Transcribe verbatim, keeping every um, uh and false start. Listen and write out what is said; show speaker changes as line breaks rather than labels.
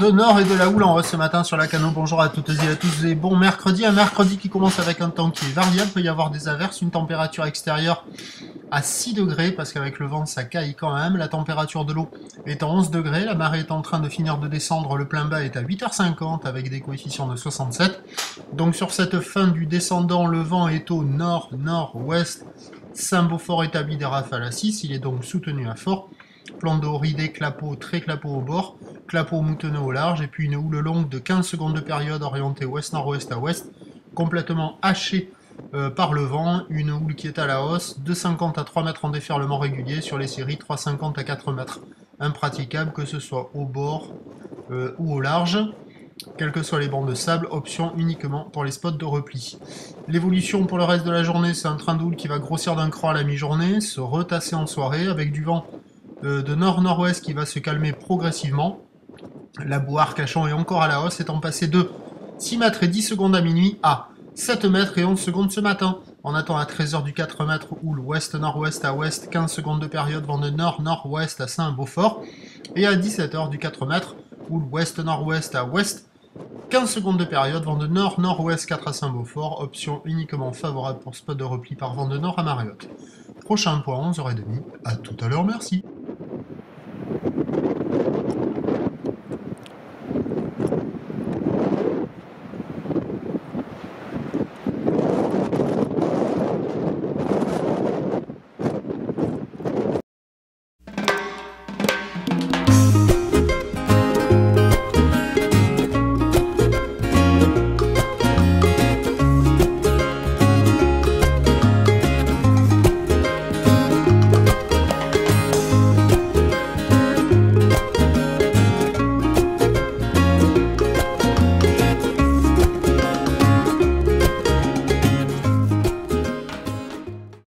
de nord et de la houle en hausse ce matin sur la Cano. Bonjour à toutes et à tous et bon mercredi. Un mercredi qui commence avec un temps qui est variable. Il peut y avoir des averses, une température extérieure à six degrés parce qu'avec le vent ça caille quand même. La température de l'eau est à onze degrés. La marée est en train de finir de descendre. Le plein bas est à huit heures cinquante avec des coefficients de soixante-sept. Donc sur cette fin du descendant, le vent est au nord, nord-ouest. Saint-Beaufort établit des rafales à six. Il est donc soutenu à fort. Plan d'eau ridé, clapot, très clapot au bord, clapot moutonneux au large, et puis une houle longue de quinze secondes de période orientée ouest-nord-ouest à ouest, complètement hachée euh, par le vent, une houle qui est à la hausse, deux virgule cinquante à trois mètres en déferlement régulier sur les séries, trois virgule cinquante à quatre mètres. Impraticable que ce soit au bord euh, ou au large. Quels que soient les bancs de sable, option uniquement pour les spots de repli. L'évolution pour le reste de la journée, c'est un train de houle qui va grossir d'un cran à la mi-journée, se retasser en soirée avec du vent de nord-nord-ouest qui va se calmer progressivement. La boue Arcachon est encore à la hausse, étant passée de six mètres et dix secondes à minuit à sept mètres et onze secondes ce matin. On attend à treize heures du quatre mètres, houle ouest-nord-ouest à ouest, quinze secondes de période, vent de nord-nord-ouest à Saint-Beaufort. Et à dix-sept heures du quatre mètres, houle ouest-nord-ouest à ouest, quinze secondes de période, vent de nord-nord-ouest quatre à Saint-Beaufort, option uniquement favorable pour spot de repli par vent de nord à Mariotte. Prochain point, onze heures trente, à tout à l'heure, merci.